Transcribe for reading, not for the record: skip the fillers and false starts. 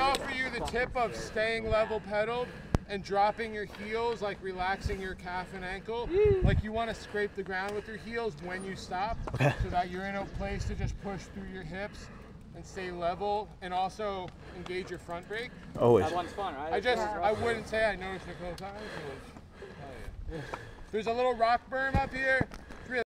offer you the tip of staying level pedaled and dropping your heels, like relaxing your calf and ankle. Like you want to scrape the ground with your heels when you stop, so that you're in a place to just push through your hips and stay level, and also engage your front brake. Always. That one's fun, right? I wouldn't say I noticed it a couple times. There's a little rock berm up here.